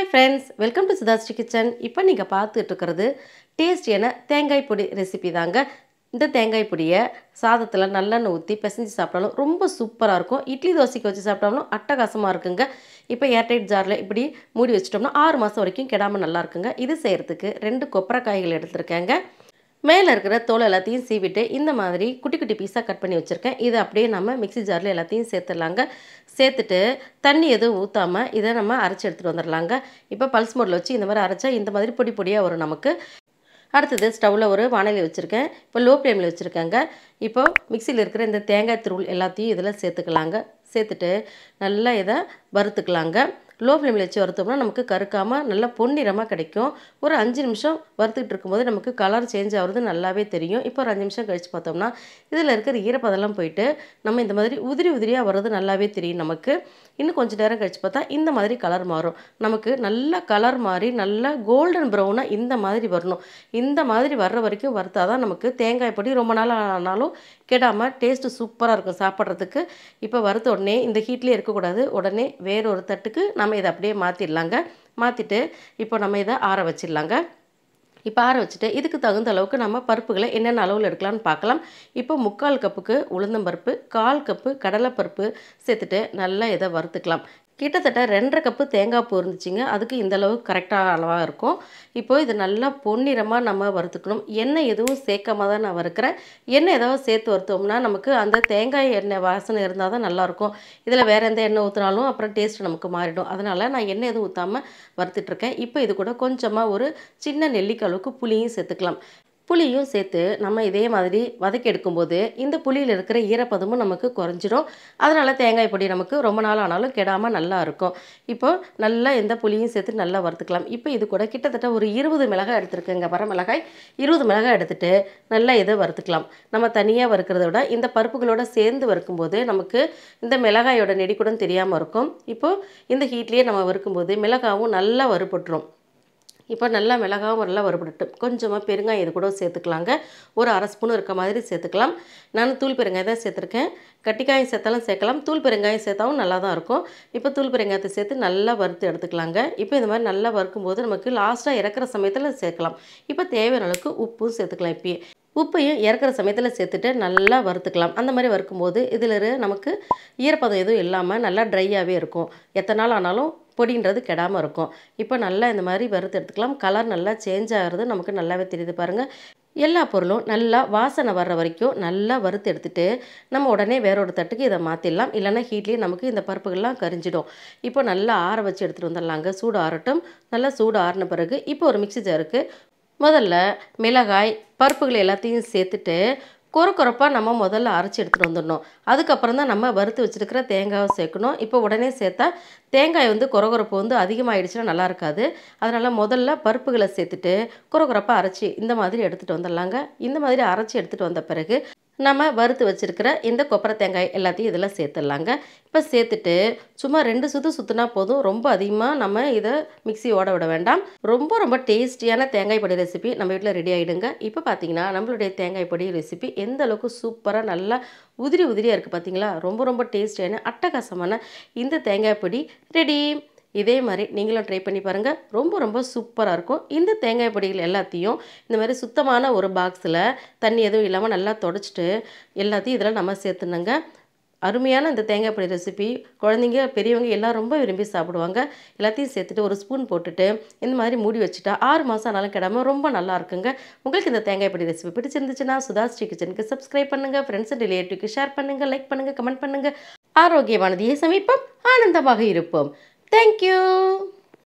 Hi friends, welcome to sidedish kitchen. இப்போ நீங்க பார்த்துட்டு இருக்கிறது டேஸ்டியான தேங்காய் பொடி ரெசிபி தாங்க. இந்த தேங்காய் பொடியை சாதத்துல நல்லெண்ணெய் ஊத்தி பிசைஞ்சு சாப்பிட்டாலும் ரொம்ப சூப்பரா இருக்கும். இட்லி தோசைக்கு வச்சு சாப்பிட்டாலும் அட்டகாசமா இருக்குங்க. இப்போ ஏர்டைட் ஜார்ல இப்படி மூடி வச்சிட்டோம்னா 6 மாசம் வரைக்கும் கெடாம நல்லா இருக்குங்க. இது செய்யறதுக்கு 2 கொப்பரைக்காய்கள் எடுத்துர்க்கேங்க. மேலே இருக்கிற தோல் எல்லாத்தையும் சீவிட்டு இந்த மாதிரி குட்டி குட்டி பீஸாக கட் பண்ணி வச்சுருக்கேன். இதை அப்படியே நம்ம மிக்ஸி ஜாரில் எல்லாத்தையும் சேர்த்துடலாங்க. சேர்த்துட்டு தண்ணி எதுவும் ஊற்றாமல் இதை நம்ம அரைச்சி எடுத்துகிட்டு வந்துடலாங்க. இப்போ பல்ஸ் மோடில் வச்சு இந்த மாதிரி அரைச்சா இந்த மாதிரி பொடி பொடியாக வரும் நமக்கு. அடுத்தது ஸ்டவ்வில் ஒரு வானொலி வச்சுருக்கேன். இப்போ லோ ஃப்ளேமில் வச்சுருக்கேங்க. இப்போ மிக்சியில் இருக்கிற இந்த தேங்காய் துருள் எல்லாத்தையும் இதில் சேர்த்துக்கலாங்க. சேர்த்துட்டு நல்லா இதை வறுத்துக்கலாங்க. லோ ஃப்ளேமில் வச்சு வறுத்தோம்னா நமக்கு கருக்காமல் நல்லா பொன்னிறமாக கிடைக்கும். ஒரு 5 நிமிஷம் வறுத்துக்கிட்டு இருக்கும்போது நமக்கு கலர் சேஞ்ச் ஆகுறது நல்லாவே தெரியும். இப்போ ஒரு 5 நிமிஷம் கழித்து பார்த்தோம்னா இதில் இருக்கிற ஈரப்பதெல்லாம் போயிட்டு நம்ம இந்த மாதிரி உதிரி உதிரியாக வர்றது நல்லாவே தெரியும் நமக்கு. இன்னும் கொஞ்சம் நேரம் கழித்து பார்த்தா இந்த மாதிரி கலர் மாறும். நமக்கு நல்லா கலர் மாறி நல்லா கோல்டன் ப்ரௌனாக இந்த மாதிரி வரணும். இந்த மாதிரி வர்ற வரைக்கும் வறுத்தா தான் நமக்கு தேங்காய் பொடி ரொம்ப நாள் ஆனாலும் கெடாமல் டேஸ்ட்டு சூப்பராக இருக்கும் சாப்பிட்றதுக்கு. இப்போ வறுத்த உடனே இந்த ஹீட்லேயே இருக்கக்கூடாது. உடனே வேறொரு தட்டுக்கு நம்ம இதை அப்படியே மாற்றிடலாங்க. மாற்றிட்டு இப்போ நம்ம இதை ஆற வச்சிடலாங்க. இப்போ ஆற வச்சுட்டு இதுக்கு தகுந்த அளவுக்கு நம்ம பருப்புகளை என்னென்ன அளவில் எடுக்கலாம்னு பார்க்கலாம். இப்போ 3/4 கப்புக்கு உளுந்தம்பருப்பு, 1/4 கப்பு கடலைப்பருப்பு சேர்த்துட்டு நல்லா இதை வறுத்துக்கலாம். கிட்டத்தட்ட 2.5 கப்பு தேங்காய் பூ இருந்துச்சுங்க. அதுக்கு இந்த அளவு கரெக்டாக அளவாக இருக்கும். இப்போ இது நல்லா பொன்னிறமாக நம்ம வறுத்துக்கணும். எண்ணெய் எதுவும் சேர்க்காம தான் நான் வறுக்கிறேன். எண்ணெய் ஏதாவது சேர்த்து வறுத்தோம்னா நமக்கு அந்த தேங்காய் எண்ணெய் வாசனை இருந்தால் தான் நல்லாயிருக்கும். இதில் வேறு எந்த எண்ணெய் ஊற்றினாலும் அப்புறம் டேஸ்ட் நமக்கு மாறிடும். அதனால் நான் எண்ணெய் எதுவும் ஊற்றாமல் வறுத்துட்ருக்கேன். இப்போ இது கூட கொஞ்சமாக ஒரு சின்ன நெல்லிக்காய் அளவுக்கு புளியும் சேர்த்துக்கலாம். புளியும் சேர்த்து நம்ம இதே மாதிரி வதக்கி எடுக்கும்போது இந்த புளியில் இருக்கிற ஈரப்பதமும் நமக்கு குறைஞ்சிரும். அதனால் தேங்காய் பொடி நமக்கு ரொம்ப நாள் ஆனாலும் கெடாமல் நல்லா இருக்கும். இப்போ நல்லா இந்த புளியும் சேர்த்து நல்லா வறுத்துக்கலாம். இப்போ இது கூட கிட்டத்தட்ட ஒரு 20 மிளகாய் எடுத்துருக்கேங்க. வரமிளகாய் 20 மிளகாய் எடுத்துகிட்டு நல்லா இதை வறுத்துக்கலாம். நம்ம தனியாக வறுக்கிறத விட இந்த பருப்புகளோடு சேர்ந்து வறுக்கும்போது நமக்கு இந்த மிளகாயோட நெடி கூட தெரியாமல் இருக்கும். இப்போது இந்த ஹீட்லேயே நம்ம வறுக்கும்போது மிளகாவும் நல்லா வறுபட்டுரும். இப்போ நல்லா மிளகாவும் நல்லா வறுபட்டு கொஞ்சமாக பெருங்காயம் இது கூட சேர்த்துக்கலாங்க. ஒரு 1/2 ஸ்பூன் இருக்க மாதிரி சேர்த்துக்கலாம். நான் தூள் பெருங்காயம் தான் சேர்த்துருக்கேன். கட்டிக்காயம் சேர்த்தாலும் சேர்க்கலாம். தூள் பெருங்காயம் சேர்த்தாவும் நல்லா தான் இருக்கும். இப்போ தூள் பெருங்காயத்தை சேர்த்து நல்லா வறுத்து எடுத்துக்கலாங்க. இப்போ இந்த மாதிரி நல்லா வறுக்கும்போது நமக்கு லாஸ்ட்டாக இறக்குற சமயத்தில் சேர்க்கலாம். இப்போ தேவையான அளவுக்கு உப்பும் சேர்த்துக்கலாம். இப்பயே உப்பையும் இறக்குற சமயத்தில் சேர்த்துட்டு நல்லா வறுத்துக்கலாம். அந்த மாதிரி வறுக்கும்போது இதில் நமக்கு ஈரப்பதம் எதுவும் இல்லாமல் நல்லா ட்ரையாகவே இருக்கும். எத்தனை நாள் ஆனாலும் பொடின்றது கெடாமல் இருக்கும். இப்போ நல்லா இந்த மாதிரி வறுத்து எடுத்துக்கலாம். கலர் நல்லா சேஞ்ச் ஆகிறது நமக்கு நல்லாவே தெரியுது பாருங்கள். எல்லா பொருளும் நல்லா வாசனை வர்ற வரைக்கும் நல்லா வறுத்து எடுத்துகிட்டு நம்ம உடனே வேறொரு தட்டுக்கு இதை மாற்றிடலாம். இல்லைன்னா ஹீட்லேயே நமக்கு இந்த பருப்புகள்லாம் கரிஞ்சிடும். இப்போ நல்லா ஆற வச்சு எடுத்துகிட்டு வந்துடலாங்க. சூடு ஆறட்டும். நல்லா சூடு ஆறின பிறகு இப்போ ஒரு மிக்ஸி ஜாருக்கு முதல்ல மிளகாய் பருப்புகள் எல்லாத்தையும் சேர்த்துட்டு கொரப்பாக நம்ம முதல்ல அரைச்சி எடுத்துகிட்டு வந்துடணும். அதுக்கப்புறம் தான் நம்ம வறுத்து வச்சுருக்கிற தேங்காயை சேர்க்கணும். இப்போ உடனே சேர்த்தா தேங்காய் கொரப்பு அதிகமாகிடுச்சுன்னா நல்லா இருக்காது. அதனால் முதல்ல பருப்புகளை சேர்த்துட்டு கொரப்பாக அரைச்சி இந்த மாதிரி எடுத்துகிட்டு வந்துடலாங்க. இந்த மாதிரி அரைச்சி எடுத்துகிட்டு வந்த பிறகு நம்ம வறுத்து வச்சுருக்கிற இந்த கொப்பரை தேங்காய் எல்லாத்தையும் இதில் சேர்த்துடலாங்க. இப்போ சேர்த்துட்டு சும்மா 2 சுற்று சுற்றுனா போதும். ரொம்ப அதிகமாக நம்ம இதை மிக்ஸி ஓட விட வேண்டாம். ரொம்ப டேஸ்டியான தேங்காய் பொடி ரெசிபி நம்ம வீட்டில் ரெடி ஆகிடுங்க. இப்போ பார்த்தீங்கன்னா நம்மளுடைய தேங்காய் பொடி ரெசிபி எந்த அளவுக்கு சூப்பராக நல்லா உதிரியாக இருக்குது பார்த்தீங்களா? ரொம்ப டேஸ்டியான அட்டகாசமான இந்த தேங்காய் பொடி ரெடி. இதே மாதிரி நீங்களும் ட்ரை பண்ணி பாருங்கள். ரொம்ப சூப்பராக இருக்கும். இந்த தேங்காய் பொடிகள் எல்லாத்தையும் இந்த மாதிரி சுத்தமான ஒரு பாக்ஸில் தண்ணி எதுவும் இல்லாமல் நல்லா தொடச்சிட்டு எல்லாத்தையும் இதில் நம்ம சேர்த்துணுங்க. அருமையான இந்த தேங்காய் பொடி ரெசிபி குழந்தைங்க பெரியவங்க எல்லாம் ரொம்ப விரும்பி சாப்பிடுவாங்க. எல்லாத்தையும் சேர்த்துட்டு ஒரு ஸ்பூன் போட்டுட்டு இந்த மாதிரி மூடி வச்சுட்டா 6 மாதம் ஆனாலும் கெடாமல் ரொம்ப நல்லா இருக்குங்க. உங்களுக்கு இந்த தேங்காய் பொடி ரெசிபி பிடிச்சிருந்துச்சுன்னா sidedish கிச்சனுக்கு சப்ஸ்கிரைப் பண்ணுங்கள். ஃப்ரெண்ட்ஸ் அண்ட் ரிலேட்டிவ்க்கு ஷேர் பண்ணுங்கள். லைக் பண்ணுங்கள். கமெண்ட் பண்ணுங்கள். ஆரோக்கியமானதையே சமைப்போம், ஆனந்தமாக இருப்போம். Thank you.